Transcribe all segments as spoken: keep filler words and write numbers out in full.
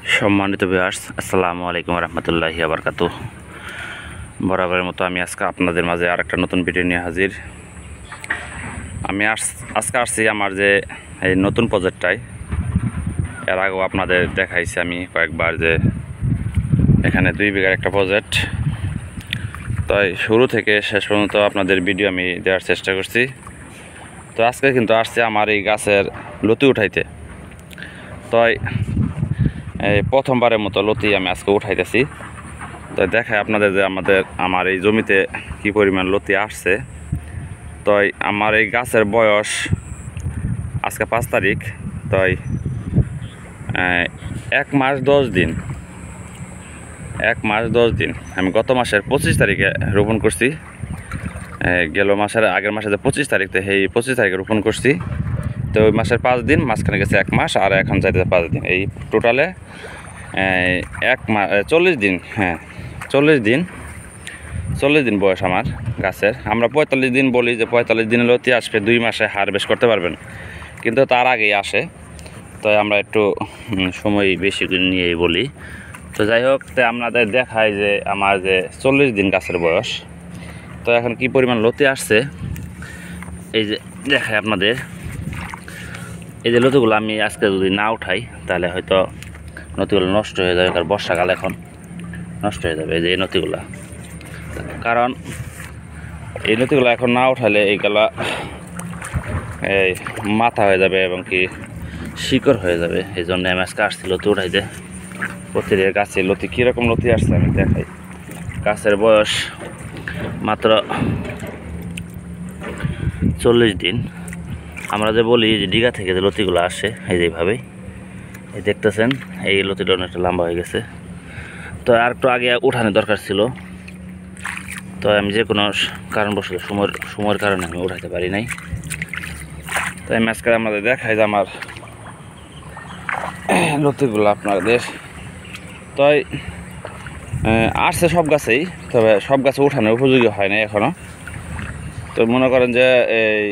सम्मानित ভিউয়ার্স আসসালামু আলাইকুম রহমতুল্লাহি ওয়া বারাকাতুহু। বরাবরের মতো আমি আজকে আপনাদের মাঝে আরেকটা নতুন ভিডিও নিয়ে হাজির। আমি আজকে আসছি আমার যে এই নতুন প্রজেক্টটাই, এর আগেও আপনাদের দেখাইছি আমি কয়েকবার যে এখানে দুই বিঘার একটা প্রজেক্ট। তাই শুরু থেকে শেষ পর্যন্ত আপনাদের ভিডিও আমি দেওয়ার চেষ্টা করছি। তো আজকে কিন্তু আসছে আমার এই গাছের লতি উঠাইতে। তাই এই প্রথমবারের মতো লতি আমি আজকে উঠাইতেছি। তো দেখায় আপনাদের যে আমাদের আমার এই জমিতে কি পরিমাণ লতি আসছে। তাই আমার এই গাছের বয়স আজকে পাঁচ তারিখ, তাই এক মাস দশ দিন এক মাস দশ দিন আমি গত মাসের পঁচিশ তারিখে রোপণ করছি। গেল মাসের আগের মাসে যে পঁচিশ তারিখ, তো এই পঁচিশ তারিখে রোপণ করছি। তো ওই মাসের পাঁচ দিন, মাঝখানে গেছে এক মাস, আর এখন যাইতেছে পাঁচ দিন, এই টোটালে এক মাস চল্লিশ দিন। হ্যাঁ, চল্লিশ দিন চল্লিশ দিন বয়স আমার গাছের। আমরা পঁয়তাল্লিশ দিন বলি যে পঁয়তাল্লিশ দিনে লতি আসবে, দুই মাসে হারভেস্ট করতে পারবেন, কিন্তু তার আগেই আসে। তো আমরা একটু সময় বেশি নিয়েই বলি। তো যাই হোক, তো আপনাদের দেখায় যে আমার যে চল্লিশ দিন গাছের বয়স, তো এখন কি পরিমাণ লতি আসছে এই যে দেখায় আপনাদের। এই যে লতিগুলো আমি আজকে যদি না উঠাই তাহলে হয়তো নতিগুলো নষ্ট হয়ে যাবে, কারণ বর্ষাকাল এখন নষ্ট হয়ে যাবে। এই যে এই নতিগুলো, কারণ এই নতিগুলো এখন না উঠালে এইগুলা এই মাথা হয়ে যাবে এবং কি শিকড় হয়ে যাবে। এই জন্য আমি আজকে আসছি লতি উঠাইতে। প্রতিটা গাছে লতি কীরকম লতি আসছে আমি দেখাই। গাছের বয়স মাত্র চল্লিশ দিন। আমরা যে বলি যে ডিগা থেকে যে লতিগুলো আসে, এই যেভাবেই এই দেখতেছেন, এই লতিটা অনেকটা লম্বা হয়ে গেছে। তো আর একটু আগে উঠানোর দরকার ছিল, তো আমি যে কোনো কারণবশত সময়ের সময়ের কারণে আমি উঠাইতে পারি নাই। তো আমি আজকে আমাদের দেখাই যে আমার লতিগুলো আপনাদের। তাই আসছে সব গাছেই, তবে সব গাছে উঠানোর উপযোগী হয় না এখনও। তো মনে করেন যে এই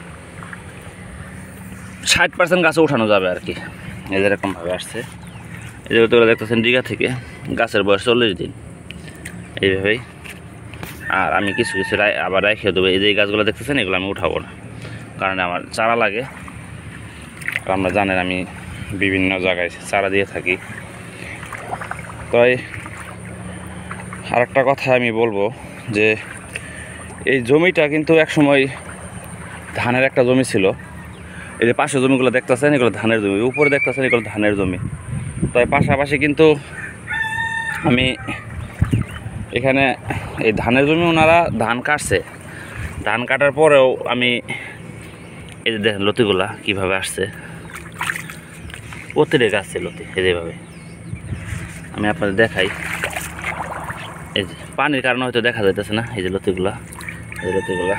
ষাট পার্সেন্ট গাছে উঠানো যাবে আর কি, এই যেরকমভাবে আসছে। এই যে লতিগুলো দেখতেছেন ডিগা থেকে, গাছের বয়স চল্লিশ দিন এইভাবেই। আর আমি কিছু কিছু আবার রেখে দেবো। এই যে গাছগুলো দেখতেছেন, এগুলো আমি উঠাবো না, কারণ আমার চারা লাগে। আপনারা জানেন আমি বিভিন্ন জায়গায় চারা দিয়ে থাকি। তাই আরেকটা কথা আমি বলবো যে এই জমিটা কিন্তু একসময় ধানের একটা জমি ছিল। এই যে পাশে জমিগুলো দেখতেছেন, এগুলো ধানের জমি, উপরে দেখতেছেন এগুলো ধানের জমি। তাই পাশাপাশি কিন্তু আমি এখানে এই ধানের জমি ওনারা ধান কাটছে, ধান কাটার পরেও আমি এই যে দেখেন লতিগুলা কীভাবে আসছে, প্রতিটা গাছে লতি এই যেভাবে। আমি আপনাদের দেখাই, এই যে পানির কারণে হয়তো দেখা যাইতেছে না, এই যে লতিগুলা, এই লতিগুলা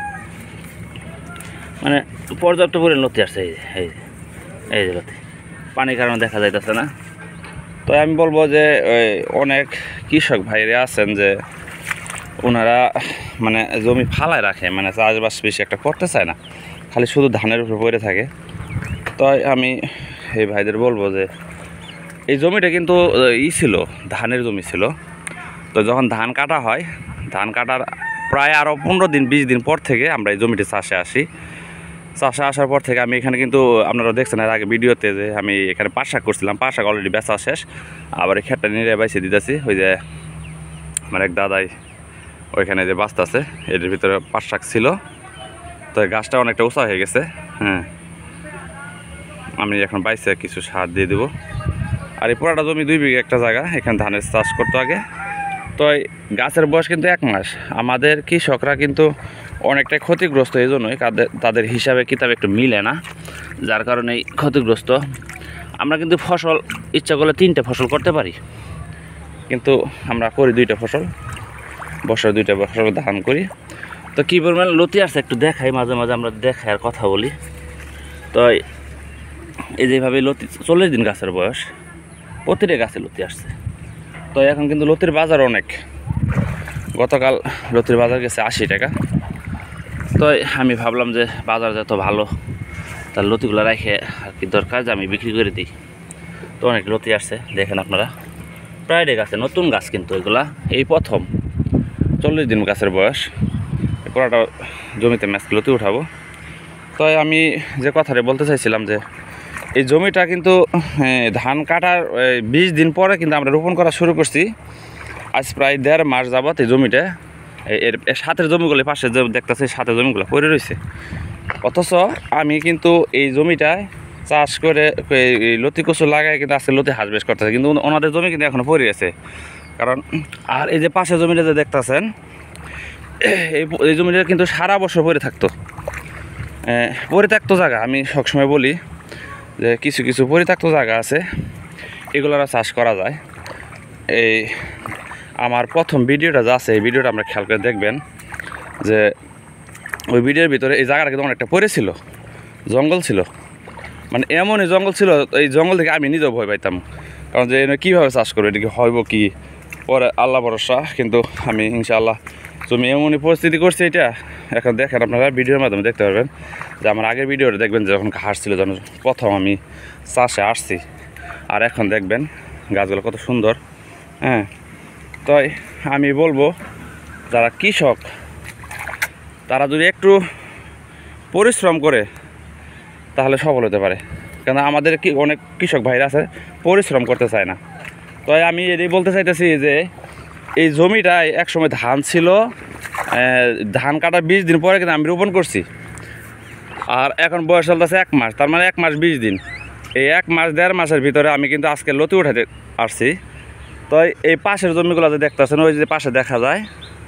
মানে পর্যাপ্ত পরিমাণ লতি আসছে। এই যে এই যে এই যে লতি, পানির কারণে দেখা যাইতেছে না। তো আমি বলবো যে ওই অনেক কৃষক ভাইরা আছেন যে ওনারা মানে জমি ফালায় রাখে, মানে চাষবাস বেশি একটা করতে চায় না, খালি শুধু ধানের উপর পড়ে থাকে। তাই আমি এই ভাইদের বলবো যে এই জমিটা কিন্তু ই ছিল, ধানের জমি ছিল। তো যখন ধান কাটা হয়, ধান কাটার প্রায় আরও পনেরো দিন বিশ দিন পর থেকে আমরা এই জমিটি চাষে আসি। চাষে আসার পর থেকে আমি এখানে কিন্তু আপনারা দেখছেন এর আগে ভিডিওতে যে আমি এখানে পাট শাক করছিলাম, পাট শাক অলরেডি বেচা শেষ। আবার এই ক্ষেতটা নিয়ে বাইছে দিতেছি। ওই যে আমার এক দাদাই ওইখানে যে বাস্তা আছে, এর ভিতরে পাট শাক ছিল। তো গাছটা অনেকটা উঁচা হয়ে গেছে। হ্যাঁ, আমি এখন বাইছে কিছু সার দিয়ে দেবো। আর এই পুরাটা জমি দুই বিঘা একটা জায়গা, এখানে ধানের চাষ করতো আগে। তো গাছের বয়স কিন্তু এক মাস। আমাদের কৃষকরা কিন্তু অনেকটাই ক্ষতিগ্রস্ত, এই জন্যই তাদের হিসাবে কিতাব একটু মিলে না, যার কারণেই ক্ষতিগ্রস্ত। আমরা কিন্তু ফসল ইচ্ছা করলে তিনটে ফসল করতে পারি, কিন্তু আমরা করি দুইটা ফসল, বছরে দুইটা ফসল ধান করি। তো কী পরিমাণ লতি আসছে একটু দেখাই, মাঝে মাঝে আমরা দেখাই আর কথা বলি। তো এই যেভাবে লতি চল্লিশ দিন গাছের বয়স, প্রতিটা গাছে লতি আসছে। তো এখন কিন্তু লতির বাজার অনেক। গতকাল লতির বাজার গেছে আশি টাকা। তো আমি ভাবলাম যে বাজার যত ভালো, তার লতিগুলো রেখে আর কি দরকার যে আমি বিক্রি করে দিই। তো অনেক লতি আসছে দেখেন আপনারা, প্রায় ডে গাছে, নতুন গাছ কিন্তু এগুলা এই প্রথম চল্লিশ দিন গাছের বয়স। পুরাটা জমিতে ম্যাচ লতি উঠাবো। তো আমি যে কথাটা বলতে চাইছিলাম যে এই জমিটা কিন্তু ধান কাটার বিশ দিন পরে কিন্তু আমরা রোপণ করা শুরু করছি। আজ প্রায় দেড় মাস যাবত এই জমিটা, এর সাথের জমিগুলো পাশে যে দেখতেছে সাথের জমিগুলো পড়ে রয়েছে। অথচ আমি কিন্তু এই জমিটায় চাষ করে এই লতি কচু লাগাই কিন্তু আজকে লতি হাঁস বেশ করতেছে, কিন্তু ওনাদের জমি কিন্তু এখনও পড়ে আছে। কারণ আর এই যে পাশের জমিটা যে দেখতেছেন এই এই জমিটা কিন্তু সারা বছর পরে থাকতো, পরিত্যক্ত জায়গা। আমি সবসময় বলি যে কিছু কিছু পরিত্যক্ত জায়গা আছে, এগুলোরা চাষ করা যায়। এই আমার প্রথম ভিডিওটা যা আছে এই ভিডিওটা আমরা খেয়াল করে দেখবেন যে ওই ভিডিওর ভিতরে এই জায়গাটা কিন্তু অনেকটা পড়ে ছিল, জঙ্গল ছিল, মানে এমনই জঙ্গল ছিল, এই জঙ্গল থেকে আমি নিজেও ভয় পাইতাম। কারণ যে কীভাবে চাষ করবো, এটাকে হইব কি, পরে আল্লাহ ভরসা। কিন্তু আমি ইনশাআল্লাহ তুমি এমনই পরিস্থিতি করছি এটা এখন দেখেন আপনারা ভিডিওর মাধ্যমে দেখতে পারবেন যে আমার আগের ভিডিওটা দেখবেন যে যখন ঘাস ছিল, যখন প্রথম আমি চাষে আসছি, আর এখন দেখবেন গাছগুলো কত সুন্দর। হ্যাঁ, তাই আমি বলবো যারা কৃষক তারা যদি একটু পরিশ্রম করে তাহলে সফল হতে পারে। কেন আমাদের কি অনেক কৃষক ভাইরা আছে পরিশ্রম করতে চায় না। তাই আমি এটাই বলতে চাইতেছি যে এই জমিটায় একসময় ধান ছিল, ধান কাটার বিশ দিন পরে কিন্তু আমি রোপণ করছি, আর এখন বয়স চলতেছে এক মাস, তার মানে এক মাস বিশ দিন। এই এক মাস দেড় মাসের ভিতরে আমি কিন্তু আজকে লতি উঠাতে আসছি। তো এই পাশের জমিগুলো যে দেখতেছেন, ওই যে পাশে দেখা যায়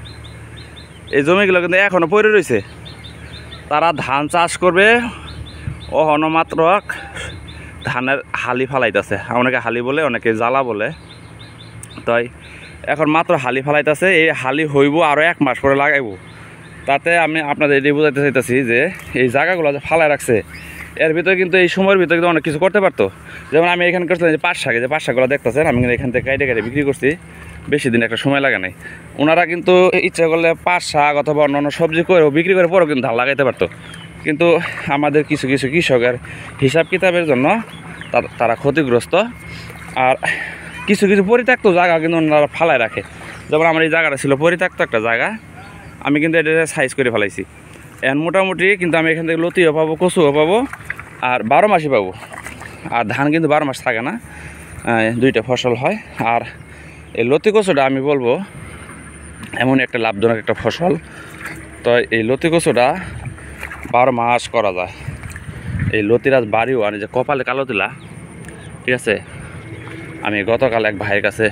এই জমিগুলো কিন্তু এখনও পড়ে রয়েছে। তারা ধান চাষ করবে, ওহনো মাত্র ধানের হালি ফালাইতেছে, অনেকে হালি বলে অনেকে জ্বালা বলে। তাই এখন মাত্র হালি ফালাইতেছে, এই হালি হইব আরও এক মাস পরে লাগাইব। তাতে আমি আপনাদের এটাই বোঝাতে চাইতেছি যে এই জায়গাগুলো যে ফালাই রাখছে এর ভিতরে কিন্তু এই সময়ের ভিতরে কিন্তু অনেক কিছু করতে পারতো। যেমন আমি এখানে করছিলাম যে পাঁচ শাকে, যে পাঁচ শাকগুলো দেখতেছেন আমি কিন্তু এখান থেকে কাইটে কাইটে বিক্রি করছি, বেশি দিন একটা সময় লাগে নাই। ওনারা কিন্তু ইচ্ছা করলে পাঁচ শাক অথবা অন্যান্য সবজি করেও বিক্রি করে পরেও কিন্তু ধান লাগাইতে পারতো। কিন্তু আমাদের কিছু কিছু কৃষকের হিসাব কিতাবের জন্য তারা ক্ষতিগ্রস্ত। আর কিছু কিছু পরিত্যক্ত জায়গা কিন্তু ওনারা ফালাই রাখে। যেমন আমার এই জায়গাটা ছিল পরিত্যক্ত একটা জায়গা, আমি কিন্তু এটা সাইজ করে ফেলাইছি। এখন মোটামুটি কিন্তু আমি এখান থেকে লতিও পাবো, কচুও পাবো, আর বারো মাসই পাবো। আর ধান কিন্তু বারো মাস থাকে না, দুইটা ফসল হয়। আর এই লতি কচুটা আমি বলবো এমন একটা লাভজনক একটা ফসল। তো এই লতি কচুটা বারো মাস করা যায়। এই লতিরাজ বাড়িও আর যে কপালে কালো তিলা, ঠিক আছে। আমি গতকাল এক ভাইয়ের কাছে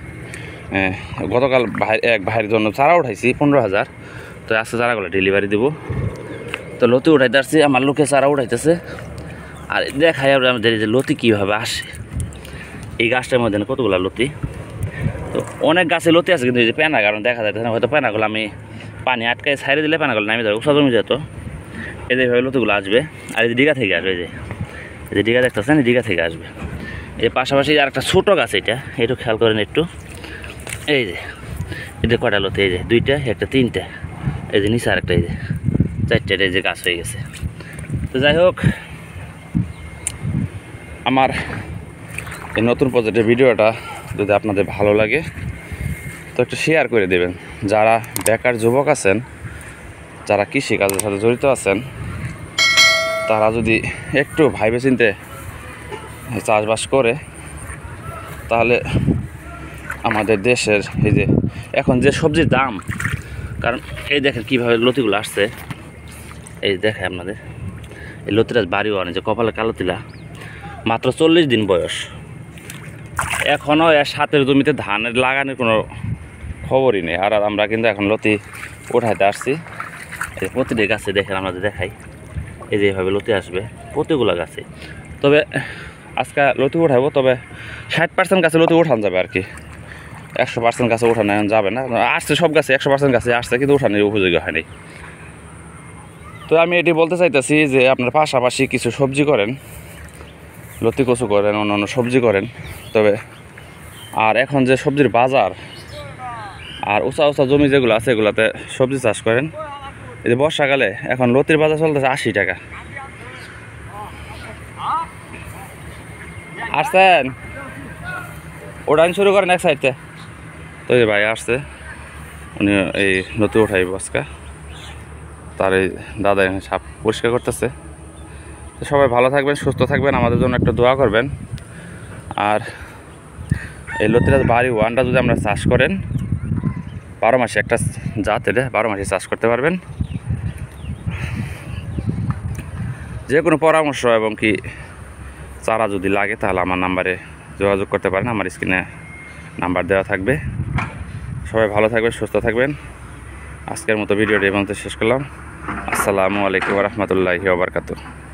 গতকাল ভাই এক ভাইয়ের জন্য চারা উঠাইছি পনেরো হাজার। তো আজকে চারাগুলো ডেলিভারি দিব। তো লতি উঠাইতে আসছি, আমার লোকে চারা উঠাইতেছে। আর দেখাই আমাদের যে লতি কীভাবে আসে। এই গাছটার মধ্যে কতগুলো লতি, তো অনেক গাছে লতি আছে, কিন্তু এই যে পেনা কারণ দেখা যাইতেছে না, হয়তো পেনাগুলো আমি পানি আটকায় ছাইড়ে দিলে পেনাগুলো নামে যাবে, উষা জমি যেত। এই যেভাবে লতিগুলো আসবে। আর এই যে ডিগা থেকে আসবে, এই যে এই যে ডিগা দেখতেছেন, এই ডিগা থেকে আসবে। এই পাশাপাশি আর একটা ছোটো গাছ, এটা একটু খেয়াল করেন একটু। এই যে এটা কটা লতি, এই যে দুইটা, একটা তিনটা, এই যে নিচে আর একটা, এই যে চারটে, এই যে গাছ হয়ে গেছে। তো যাই হোক, আমার এই নতুন প্রজেক্টের ভিডিওটা যদি আপনাদের ভালো লাগে তো একটু শেয়ার করে দেবেন। যারা বেকার যুবক আছেন, যারা কৃষিকাজের সাথে জড়িত আছেন, তারা যদি একটু ভাইবে চিন্তে চাষবাস করে তাহলে আমাদের দেশের এই যে এখন যে সবজির দাম, কারণ এই দেখেন কীভাবে লতিগুলো আসছে, এই দেখে আপনাদের এই লতিরাজ বাড়িও আনে যে কপালে কালো তিলা, মাত্র চল্লিশ দিন বয়স, এখনও এর সাতের জমিতে ধানের লাগানোর কোনো খবরই নেই। আর আমরা কিন্তু এখন লতি উঠাইতে আসছি। এই প্রতিটি গাছে দেখেন আমাদের দেখাই, এই যে এইভাবে লতি আসবে প্রতিগুলো গাছে। তবে আজকে লতি উঠাবো, তবে ষাট পার্সেন্ট গাছে লতি উঠানো যাবে আর কি, একশো পার্সেন্ট গাছে উঠানো যাবে না। আসছে সব গাছে, একশো পার্সেন্ট গাছে আসছে, কিন্তু উঠানোর উপযোগী হয়নি। তো আমি এটি বলতে চাইতেছি যে আপনার পাশাপাশি কিছু সবজি করেন, লতি কচু করেন, অন্যান্য সবজি করেন। তবে আর এখন যে সবজির বাজার, আর উঁচা উঁচা জমি যেগুলো আছে এগুলোতে সবজি চাষ করেন। এই যে বর্ষাকালে এখন লতির বাজার চলতেছে আশি টাকা। আসছেন ওড়ান শুরু করেন এক সাইডে। তো এই ভাই আসছে, উনি এই নতুন উঠাই বস্কা, তার এই দাদা এখানে সাপ পরিষ্কার করতেছে। তো সবাই ভালো থাকবেন, সুস্থ থাকবেন, আমাদের জন্য একটু দোয়া করবেন। আর এই লতিরাজ বাড়ি ওয়ানটা যদি আমরা চাষ করেন, বারো মাসে একটা জাত এটা বারো মাসে চাষ করতে পারবেন। যে কোনো পরামর্শ এবং কি চারা যদি লাগে তাহলে আমার নাম্বারে যোগাযোগ করতে পারেন, আমার স্ক্রিনে নাম্বার দেওয়া থাকবে। সবাই ভালো থাকবেন, সুস্থ থাকবেন। আজকের মতো ভিডিওটি এই পর্যন্ত শেষ করলাম। আসসালামু আলাইকুম ওয়া রাহমাতুল্লাহি ওয়া বারাকাতুহু।